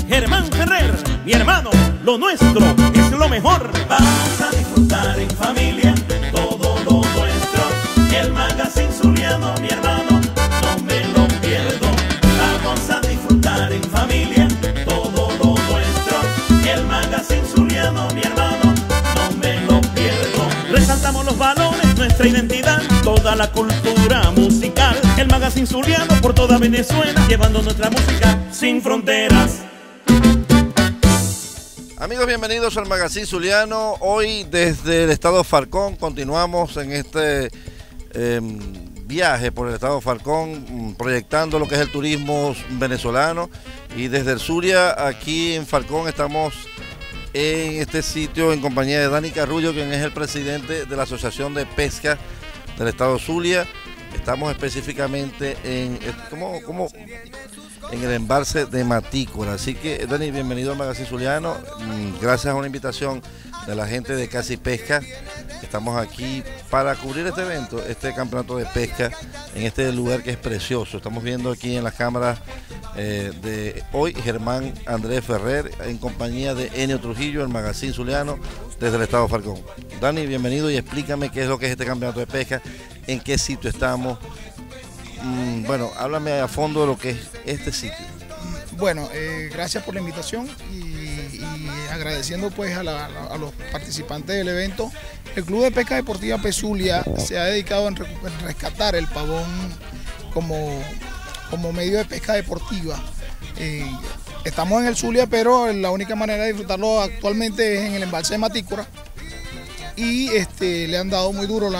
Germán Ferrer, mi hermano, lo nuestro es lo mejor. Vamos a disfrutar en familia todo lo nuestro. El Magazine Zuliano, mi hermano, no me lo pierdo. Vamos a disfrutar en familia todo lo nuestro. El Magazine Zuliano, mi hermano, no me lo pierdo. Resaltamos los valores, nuestra identidad, toda la cultura musical. El Magazine Zuliano por toda Venezuela, llevando nuestra música sin fronteras. Amigos, bienvenidos al Magazine Zuliano. Hoy desde el estado Falcón continuamos en este viaje por el estado Falcón, proyectando lo que es el turismo venezolano. Y desde el Zulia, aquí en Falcón, estamos en este sitio en compañía de Dani Carrullo, quien es el presidente de la Asociación de Pesca del estado Zulia. Estamos específicamente en el embalse de Matícora. Así que, Dani, bienvenido al Magazine Zuliano. Gracias a una invitación de la gente de Casi Pesca, estamos aquí para cubrir este evento, este campeonato de pesca en este lugar que es precioso. Estamos viendo aquí en las cámaras de hoy Germán Andrés Ferrer en compañía de Enio Trujillo, el Magazine Zuliano desde el estado Falcón. Dani, bienvenido y explícame qué es lo que es este campeonato de pesca, en qué sitio estamos. Bueno, háblame a fondo de lo que es este sitio. Bueno, gracias por la invitación y agradeciendo pues a los participantes del evento. El Club de Pesca Deportiva Pezulia se ha dedicado en rescatar el pavón como medio de pesca deportiva. Estamos en el Zulia, pero la única manera de disfrutarlo actualmente es en el embalse de Matícora y le han dado muy duro,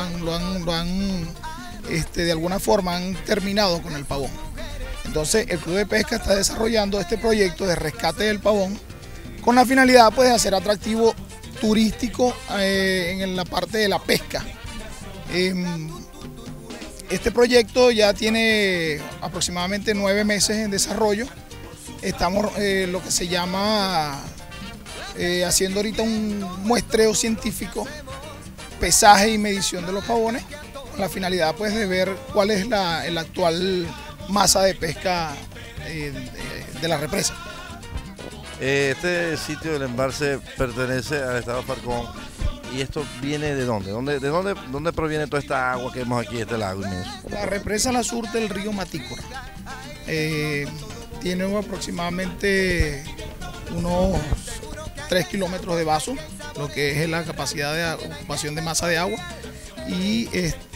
de alguna forma han terminado con el pavón. Entonces el Club de Pesca está desarrollando este proyecto de rescate del pavón con la finalidad pues, de hacer atractivo turístico en la parte de la pesca. Este proyecto ya tiene aproximadamente 9 meses en desarrollo. Estamos lo que se llama haciendo ahorita un muestreo científico, pesaje y medición de los pavones, con la finalidad pues, de ver cuál es la actual masa de pesca de la represa. Este sitio del embalse pertenece al estado Falcón. ¿Y esto viene de dónde? ¿De dónde proviene toda esta agua que vemos aquí, este lago inmenso? La represa la surte el río Matícora. Tiene aproximadamente unos 3 kilómetros de vaso, lo que es la capacidad de ocupación de masa de agua. Y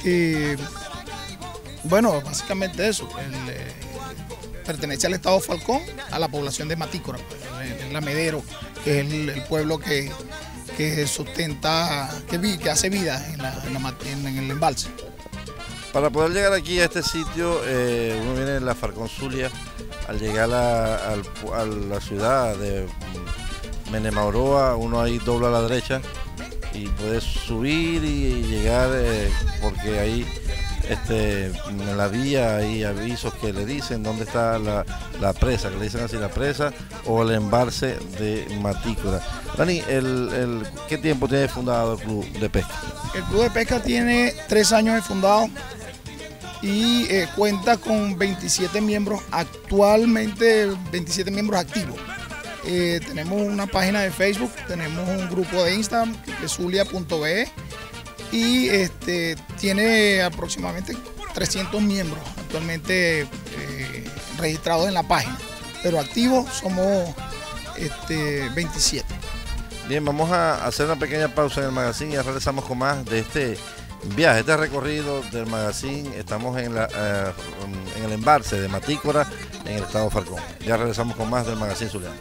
bueno, básicamente eso. Pertenece al estado Falcón, a la población de Matícora, el Lamedero, que es el pueblo que sustenta, que hace vida en el embalse. Para poder llegar aquí a este sitio, uno viene de la Falcón Zulia. Al llegar a la ciudad de Menemauroa, uno ahí dobla a la derecha y puede subir y llegar, porque ahí en la vía hay avisos que le dicen dónde está la presa, que le dicen así, la presa o el embalse de Matícora. Dani, ¿qué tiempo tiene fundado el Club de Pesca? El Club de Pesca tiene 3 años de fundado y cuenta con 27 miembros, actualmente 27 miembros activos. Tenemos una página de Facebook, tenemos un grupo de Instagram, que es zulia.be, y tiene aproximadamente 300 miembros actualmente registrados en la página, pero activos somos 27. Bien, vamos a hacer una pequeña pausa en el magazine y ya regresamos con más de este viaje, este recorrido del magazine. Estamos en el embalse de Matícora, en el estado Falcón. Ya regresamos con más del Magazine Zuliano.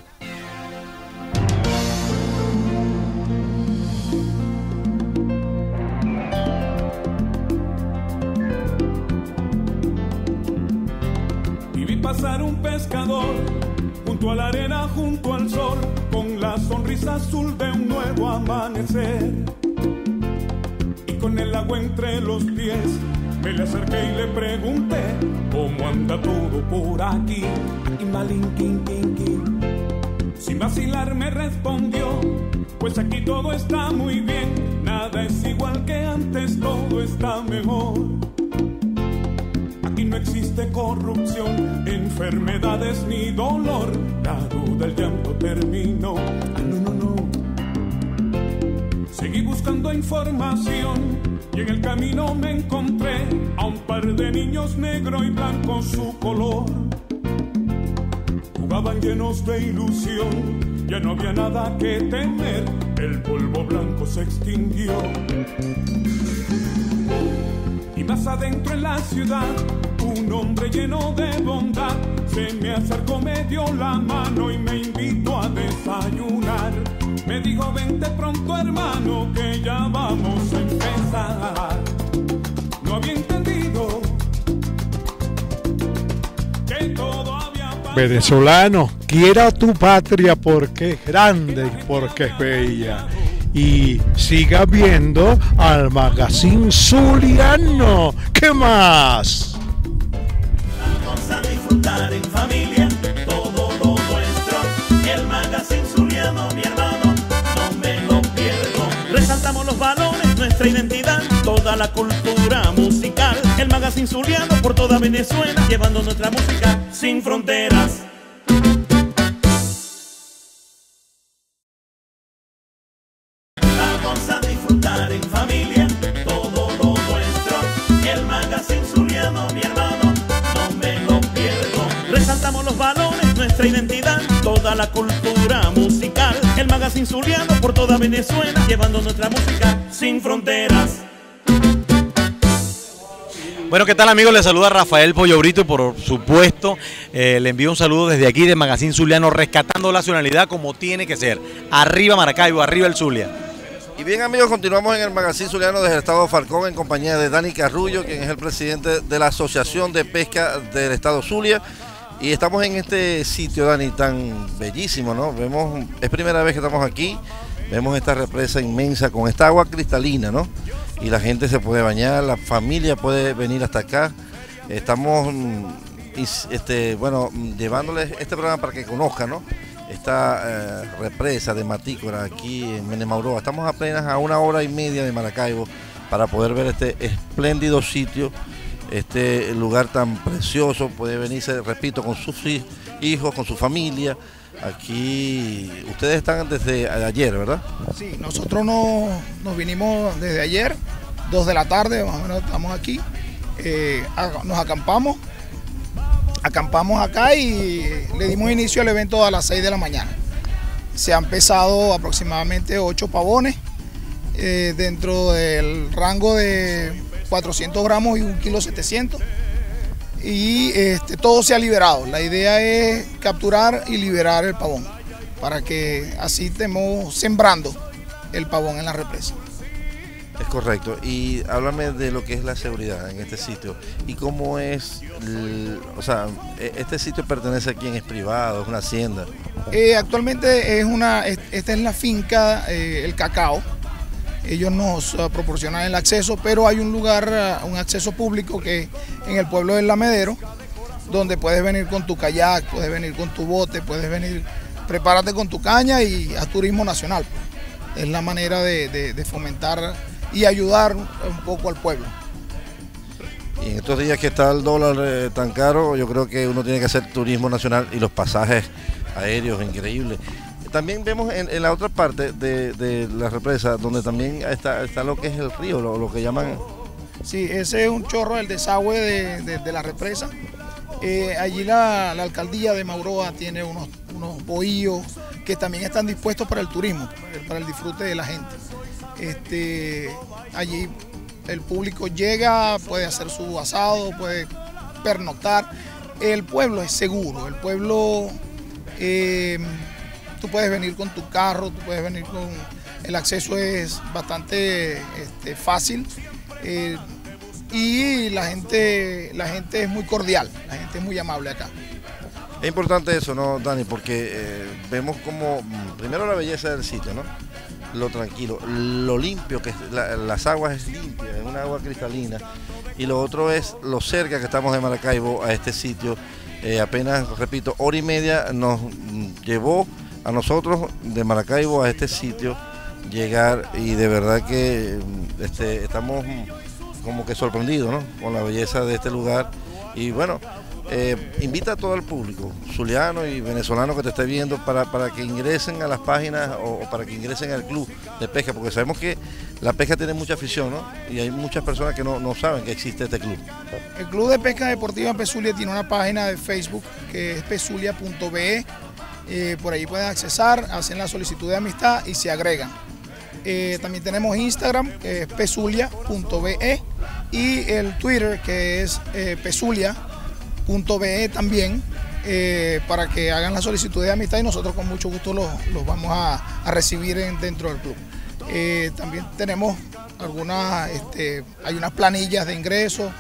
Y vi pasar un pescador junto a la arena, junto al sol, con la sonrisa azul de un nuevo amanecer. Y con el agua entre los pies, me le acerqué y le pregunté cómo anda todo por aquí. Y malinquinquinquín, sin vacilar me respondió, pues aquí todo está muy bien, nada es igual que antes, todo está mejor. Aquí no existe corrupción, enfermedades ni dolor, la duda, el llanto buscando información y en el camino me encontré a un par de niños negro y blanco su color. Jugaban llenos de ilusión, ya no había nada que temer, el polvo blanco se extinguió. Y más adentro en la ciudad, un hombre lleno de bondad se me acercó, me dio la mano y me invitó a desayunar. Me dijo, vente pronto hermano, que ya vamos a empezar. No había entendido que todo había pasado. Venezolano, quiera tu patria porque es grande y porque es bella. Y siga viendo al Magazine Zuliano. ¿Qué más? Vamos a disfrutar en familia todo lo nuestro. El Magazine Zuliano, mi hermano, no me lo pierdo. Resaltamos los valores, nuestra identidad, toda la cultura musical. El Magazine Zuliano por toda Venezuela, llevando nuestra música sin fronteras. Vamos a disfrutar en familia todo lo nuestro. El Magazine Zuliano, mi hermano, no me lo pierdo. Resaltamos los valores, nuestra identidad, toda la cultura musical. El Magazine Zuliano por toda Venezuela, llevando nuestra música sin fronteras. Bueno, ¿qué tal amigos? Les saluda Rafael Pollo Brito y por supuesto le envío un saludo desde aquí de Magazine Zuliano, rescatando la nacionalidad como tiene que ser. Arriba Maracaibo, arriba el Zulia. Y bien amigos, continuamos en el Magazine Zuliano desde el estado Falcón en compañía de Dani Carrullo, quien es el presidente de la Asociación de Pesca del estado Zulia. Y estamos en este sitio, Dani, tan bellísimo, ¿no? Vemos, es primera vez que estamos aquí, vemos esta represa inmensa con esta agua cristalina, ¿no? Y la gente se puede bañar, la familia puede venir hasta acá. Estamos llevándoles este programa para que conozcan, ¿no? Esta represa de Matícora aquí en Menemauroa. Estamos apenas a 1 hora y media de Maracaibo para poder ver este espléndido sitio, este lugar tan precioso. Puede venirse, repito, con sus hijos, con su familia. Aquí ustedes están desde ayer, ¿verdad? Sí, nosotros nos vinimos desde ayer, 2 de la tarde, más o menos estamos aquí. Nos acampamos acá y le dimos inicio al evento a las 6 de la mañana. Se han pesado aproximadamente 8 pavones dentro del rango de 400 gramos y 1,7 kg. Y todo se ha liberado. La idea es capturar y liberar el pavón para que así estemos sembrando el pavón en la represa. Es correcto. Y háblame de lo que es la seguridad en este sitio y cómo es, este sitio pertenece a quién, es privado, es una hacienda. Actualmente esta es la finca El Cacao. Ellos nos proporcionan el acceso, pero hay un lugar, un acceso público que en el pueblo del Lamedero, donde puedes venir con tu kayak, puedes venir con tu bote, puedes venir, prepárate con tu caña y haz turismo nacional. Es la manera de fomentar y ayudar un poco al pueblo. Y en estos días que está el dólar tan caro, yo creo que uno tiene que hacer turismo nacional y los pasajes aéreos increíbles. También vemos en la otra parte de la represa, donde también está lo que es el río, lo que llaman... Sí, ese es un chorro del desagüe de la represa. Allí la alcaldía de Mauroa tiene unos bohíos que también están dispuestos para el turismo, para el disfrute de la gente. Allí el público llega, puede hacer su asado, puede pernoctar. El pueblo es seguro, el pueblo... tú puedes venir con tu carro, tú puedes venir con... El acceso es bastante fácil y la gente es muy cordial, la gente es muy amable acá. Es importante eso, ¿no, Dani? Porque vemos como, primero la belleza del sitio, ¿no? Lo tranquilo, lo limpio, que las aguas es limpia, es una agua cristalina. Y lo otro es lo cerca que estamos de Maracaibo a este sitio. Apenas, repito, 1 hora y media nos llevó a nosotros de Maracaibo a este sitio llegar, y de verdad que estamos como que sorprendidos, ¿no? Con la belleza de este lugar. Y bueno, Invita a todo el público, zuliano y venezolano que te esté viendo, para que ingresen a las páginas o para que ingresen al club de pesca, porque sabemos que la pesca tiene mucha afición, ¿no? Y hay muchas personas que no saben que existe este club. El Club de Pesca Deportiva Pezulia tiene una página de Facebook que es pezulia.be. Por ahí pueden accesar, hacen la solicitud de amistad y se agregan. También tenemos Instagram, que es pezulia.be, y el Twitter, que es pezulia.be también, para que hagan la solicitud de amistad y nosotros con mucho gusto los vamos a recibir dentro del club. También tenemos hay unas planillas de ingreso.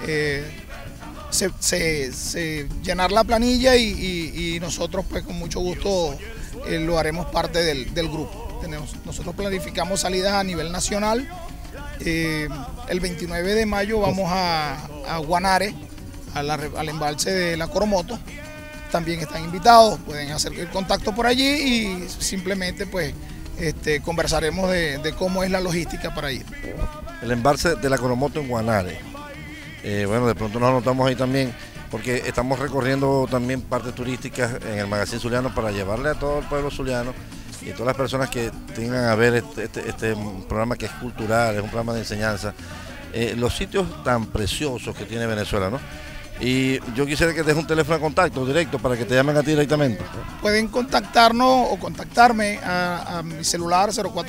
Llenar la planilla y nosotros pues con mucho gusto lo haremos parte del grupo. Nosotros planificamos salidas a nivel nacional. El 29 de mayo vamos a Guanare, al embalse de la Coromoto. También están invitados, pueden hacer el contacto por allí y simplemente pues conversaremos de cómo es la logística para ir. El embalse de la Coromoto en Guanare. Bueno, de pronto nos anotamos ahí también, porque estamos recorriendo también partes turísticas en el Magazine Zuliano para llevarle a todo el pueblo zuliano y a todas las personas que tengan a ver este programa que es cultural, es un programa de enseñanza, los sitios tan preciosos que tiene Venezuela, ¿no? Y yo quisiera que te dejes un teléfono de contacto directo para que te llamen a ti directamente. Pueden contactarnos o contactarme a mi celular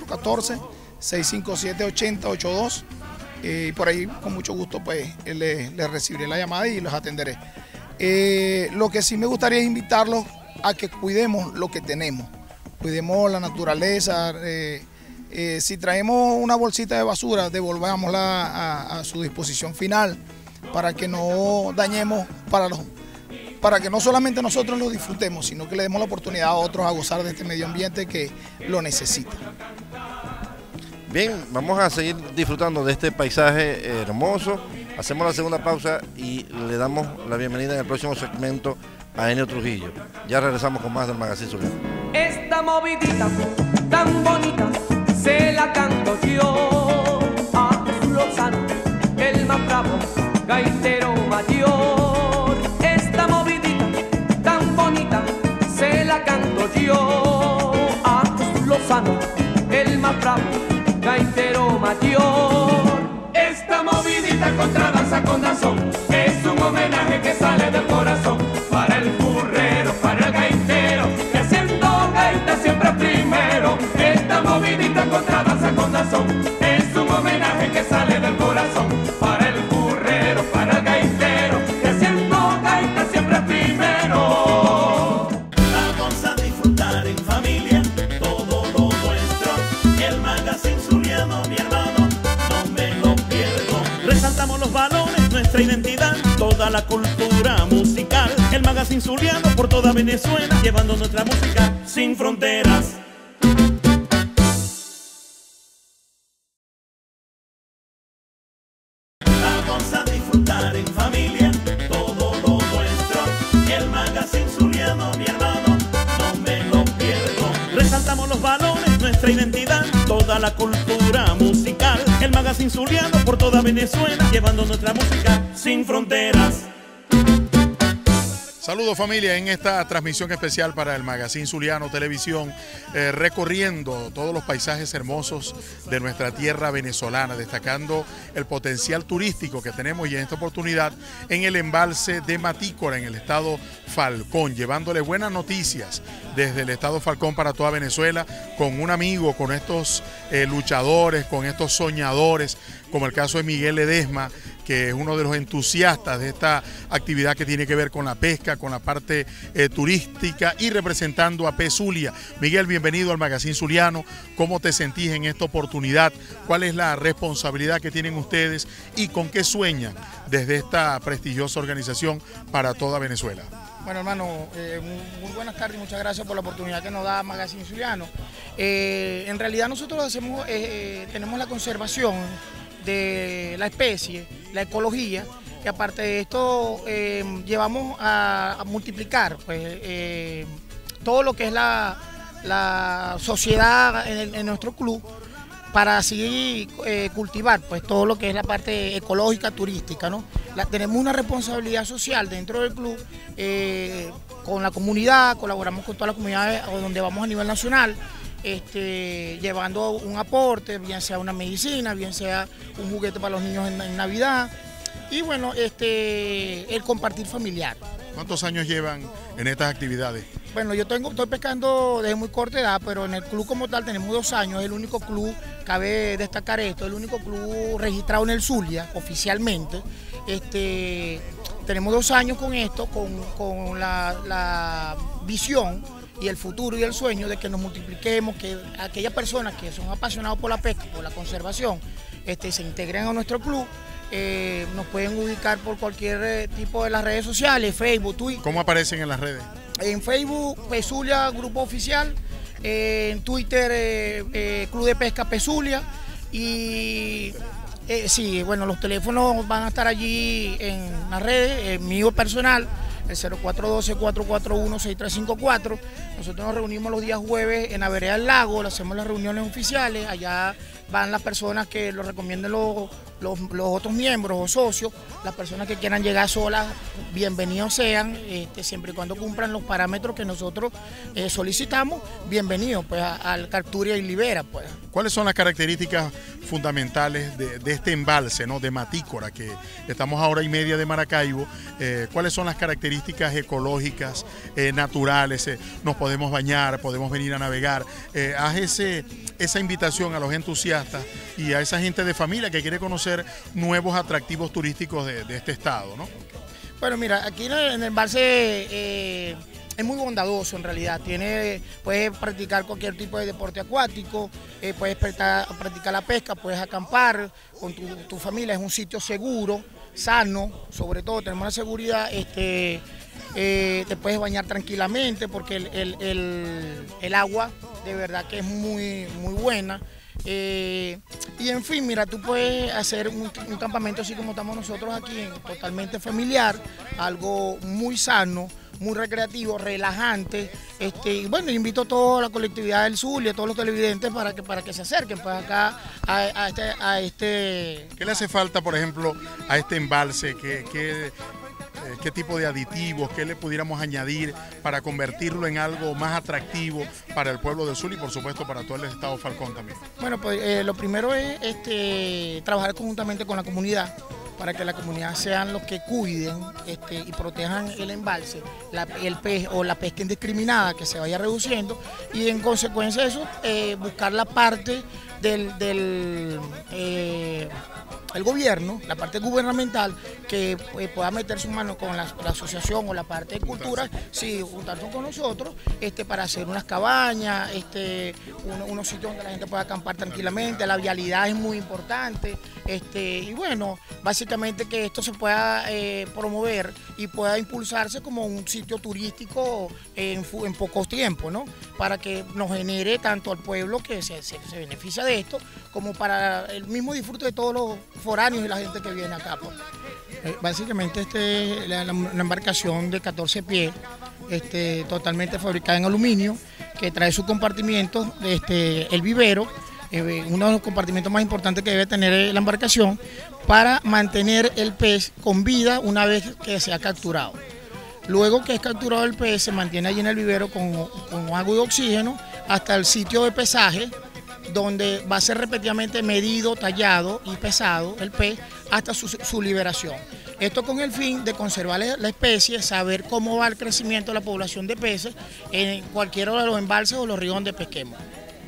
0414-657-8082. Y por ahí con mucho gusto pues les recibiré la llamada y los atenderé. Lo que sí me gustaría es invitarlos a que cuidemos lo que tenemos, cuidemos la naturaleza. Si traemos una bolsita de basura, devolvámosla a su disposición final, para que no dañemos, para que no solamente nosotros lo disfrutemos, sino que le demos la oportunidad a otros a gozar de este medio ambiente que lo necesita. Bien, vamos a seguir disfrutando de este paisaje hermoso. Hacemos la segunda pausa y le damos la bienvenida en el próximo segmento a Enio Trujillo. Ya regresamos con más del Magazine Zuliano. Esta movidita tan bonita se la canto yo a Lozano, el más bravo gaitero mayor. Esta movidita tan bonita se la canto yo a Lozano, el más bravo gaitero mayor. Esta movidita contradanza con danzón es un homenaje que sale del corazón para el burrero, para el gaitero, que haciendo gaita siempre primero. Esta movidita contradanza con danzón es un homenaje que sale del corazón para el burrero, para el gaitero, que haciendo gaita siempre primero. Vamos a disfrutar en familia todo lo nuestro. El Magazine Zuliano, mi hermano, no me lo pierdo. Resaltamos los valores, nuestra identidad, toda la cultura musical. El Magazine Zuliano por toda Venezuela, llevando nuestra música sin fronteras. Vamos a disfrutar en familia todo lo nuestro. El Magazine Zuliano, mi hermano, no me lo pierdo. Resaltamos los valores, nuestra identidad, toda la cultura musical. El Magazine Zuliano por toda Venezuela, llevando nuestra música sin fronteras. Saludos familia, en esta transmisión especial para el Magazine Zuliano Televisión, recorriendo todos los paisajes hermosos de nuestra tierra venezolana, destacando el potencial turístico que tenemos y en esta oportunidad en el embalse de Matícora, en el estado Falcón, llevándole buenas noticias desde el estado Falcón para toda Venezuela, con un amigo, con estos luchadores, con estos soñadores, como el caso de Miguel Ledesma, que es uno de los entusiastas de esta actividad que tiene que ver con la pesca, con la parte turística y representando a Pezulia. Miguel, bienvenido al Magazine Zuliano. ¿Cómo te sentís en esta oportunidad? ¿Cuál es la responsabilidad que tienen ustedes y con qué sueñan desde esta prestigiosa organización para toda Venezuela? Bueno, hermano, muy buenas tardes y muchas gracias por la oportunidad que nos da Magazine Zuliano. En realidad nosotros hacemos, tenemos la conservación de la especie, la ecología, y aparte de esto llevamos a multiplicar pues, todo lo que es la sociedad en nuestro club, para así cultivar pues todo lo que es la parte ecológica turística, ¿no? Tenemos una responsabilidad social dentro del club con la comunidad, colaboramos con todas las comunidades donde vamos a nivel nacional, llevando un aporte, bien sea una medicina, bien sea un juguete para los niños en Navidad, y bueno, el compartir familiar. ¿Cuántos años llevan en estas actividades? Bueno, yo estoy pescando desde muy corta edad, pero en el club como tal tenemos 2 años, es el único club, cabe destacar esto, es el único club registrado en el Zulia, oficialmente. Tenemos 2 años con esto, con la visión y el futuro y el sueño de que nos multipliquemos, que aquellas personas que son apasionados por la pesca, por la conservación, se integren a nuestro club. Nos pueden ubicar por cualquier tipo de las redes sociales, Facebook, Twitter. ¿Cómo aparecen en las redes? En Facebook, Pezulia, Grupo Oficial, en Twitter, Club de Pesca Pezulia, y sí, bueno, los teléfonos van a estar allí en las redes, el mío personal, el 0412-441-6354. Nosotros nos reunimos los días jueves en la vereda del lago, hacemos las reuniones oficiales, allá van las personas que lo recomienden los otros miembros o socios, las personas que quieran llegar solas, bienvenidos sean, siempre y cuando cumplan los parámetros que nosotros solicitamos, bienvenidos pues al Captura y Libera. Pues. ¿Cuáles son las características fundamentales de este embalse, ¿no?, de Matícora, que estamos a hora y media de Maracaibo? ¿Cuáles son las características ecológicas, naturales? Nos podemos bañar, podemos venir a navegar. Haz esa invitación a los entusiastas y a esa gente de familia que quiere conocer nuevos atractivos turísticos de este estado, ¿no? Bueno, mira, aquí en el embalse es muy bondadoso en realidad. Puedes practicar cualquier tipo de deporte acuático, puedes practicar la pesca, puedes acampar con tu familia. Es un sitio seguro, sano, sobre todo tenemos la seguridad. Te puedes bañar tranquilamente porque el agua de verdad que es muy, muy buena. Y en fin, mira, tú puedes hacer un campamento así como estamos nosotros aquí, totalmente familiar, algo muy sano, muy recreativo, relajante. Y bueno, invito a toda la colectividad del Zulia, a todos los televidentes para que se acerquen pues acá a este. ¿Qué le hace falta, por ejemplo, a este embalse? ¿Qué tipo de aditivos, qué le pudiéramos añadir para convertirlo en algo más atractivo para el pueblo del Zulia y por supuesto para todo el estado Falcón también? Bueno, pues lo primero es trabajar conjuntamente con la comunidad para que la comunidad sean los que cuiden y protejan el embalse, el pez o la pesca indiscriminada que se vaya reduciendo, y en consecuencia de eso buscar la parte del el gobierno, la parte gubernamental, que pueda meter su mano con la asociación o la parte de cultura, sí, juntarse con nosotros para hacer unas cabañas, unos sitios donde la gente pueda acampar tranquilamente. La vialidad es muy importante, y bueno, básicamente que esto se pueda promover y pueda impulsarse como un sitio turístico en pocos tiempos, ¿no? Para que nos genere tanto al pueblo que se beneficia de esto, como para el mismo disfrute de todos los foráneos y la gente que viene acá. Pues. Básicamente la embarcación de 14 pies, totalmente fabricada en aluminio, que trae su compartimiento, el vivero, uno de los compartimentos más importantes que debe tener la embarcación para mantener el pez con vida una vez que se ha capturado. Luego que es capturado el pez, se mantiene allí en el vivero con agua y oxígeno hasta el sitio de pesaje, donde va a ser repetidamente medido, tallado y pesado el pez hasta su liberación. Esto con el fin de conservar la especie, saber cómo va el crecimiento de la población de peces en cualquiera de los embalses o los ríos donde pesquemos.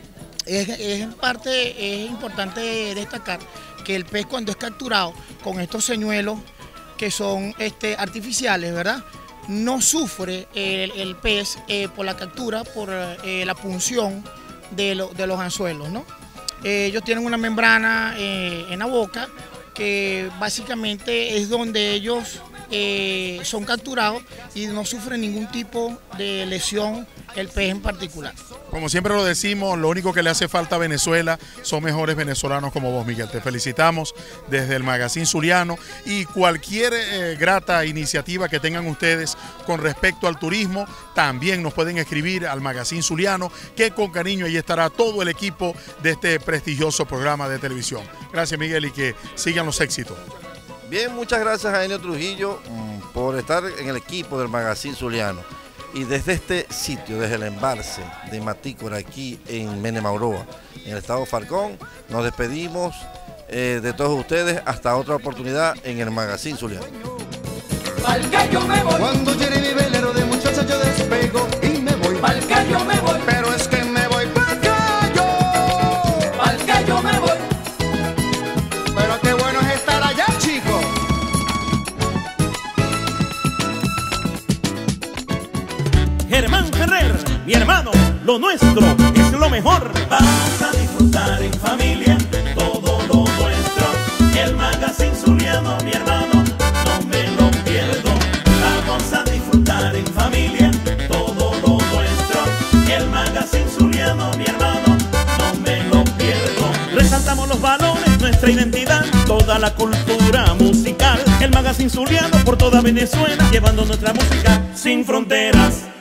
Es importante destacar que el pez, cuando es capturado con estos señuelos que son artificiales, ¿verdad?, no sufre el pez por la captura, por la punción de los anzuelos, ¿no? Ellos tienen una membrana en la boca que básicamente es donde ellos son capturados y no sufren ningún tipo de lesión el pez en particular. Como siempre lo decimos, lo único que le hace falta a Venezuela son mejores venezolanos como vos, Miguel. Te felicitamos desde el Magazine Zuliano y cualquier grata iniciativa que tengan ustedes con respecto al turismo, también nos pueden escribir al Magazine Zuliano, que con cariño ahí estará todo el equipo de este prestigioso programa de televisión. Gracias, Miguel, y que sigan los éxitos. Bien, muchas gracias a Enio Trujillo por estar en el equipo del Magazine Zuliano. Y desde este sitio, desde el embalse de Matícora, aquí en Menemauroa, en el estado Falcón, nos despedimos de todos ustedes hasta otra oportunidad en el Magazine Zuliano. Pa'l que yo me voy. Cuando llegue mi velero de muchachos yo despego y me voy. Pa'l que yo me voy. Pero es que me voy pa'l callo. Pa'l que yo me voy. Pero qué bueno es estar allá, chicos. Germán Ferrer, mi hermano, lo nuestro es lo mejor. Vamos a disfrutar en familia todo lo nuestro. El Magazine Zuliano, mi hermano, no me lo pierdo. Vamos a disfrutar en familia todo lo nuestro. El Magazine Zuliano, mi hermano, no me lo pierdo. Resaltamos los valores, nuestra identidad, toda la cultura musical. El Magazine Zuliano por toda Venezuela, llevando nuestra música sin fronteras.